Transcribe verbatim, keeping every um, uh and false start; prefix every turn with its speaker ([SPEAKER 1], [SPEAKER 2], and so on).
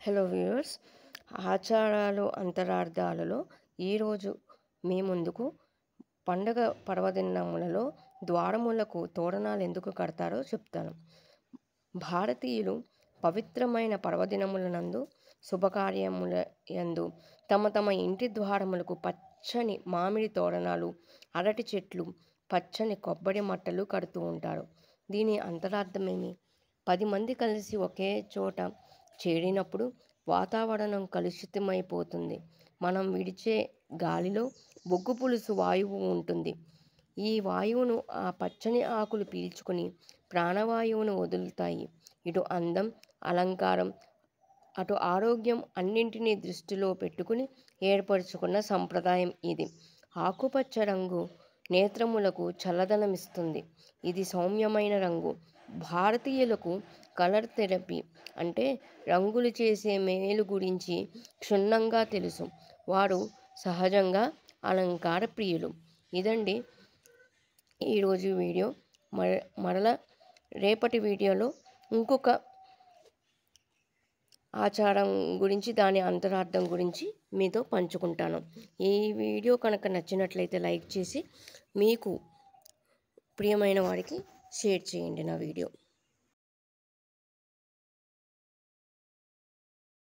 [SPEAKER 1] Hello viewers, ఆచారాలు అంతరార్థాలలో ఈరోజు మీ ముందుకు పండగ పర్వదినములలో ద్వారములకు తోరణాలు ఎందుకు కడతారో చెప్తాను. భారతీయులు పవిత్రమైన పర్వదినములనందు శుభకార్యముల యందు తమ తమ ఇంటి ద్వారములకు పచ్చని మామిడి తోరణాలు, అరటి చెట్లు, పచ్చని కొబ్బరి మట్టలు కడుతూ ఉంటారు. దీని అంతరార్థమేమి? పది మంది కలిసి ఒకే చోట చేరినప్పుడు వాతావరణం కలుషితమైపోతుంది. మనం విడిచే గాలిలో బొగ్గు పులుసు వాయువు ఉంటుంది. ఈ వాయువును ఆ పచ్చని ఆకులు పీల్చుకొని ప్రాణవాయువును వదులుతాయి. ఇటు అందం, అలంకారం, అటు ఆరోగ్యం అన్నింటినీ దృష్టిలో పెట్టుకుని ఏర్పరచుకున్న సంప్రదాయం ఇది. ఆకుపచ్చ రంగు నేత్రములకు చల్లదనమిస్తుంది. ఇది సౌమ్యమైన రంగు. భారతీయులకు కలర్ థెరపీ అంటే రంగులు చేసే మేలు గురించి క్షుణ్ణంగా తెలుసు. వారు సహజంగా అలంకార ప్రియులు. ఇదండి ఈరోజు వీడియో. మర మరల రేపటి వీడియోలో ఇంకొక ఆచారం గురించి, దాని అంతరార్థం గురించి మీతో పంచుకుంటాను. ఈ వీడియో కనుక నచ్చినట్లయితే లైక్ చేసి మీకు ప్రియమైన వారికి షేర్ చేయండి నా వీడియో.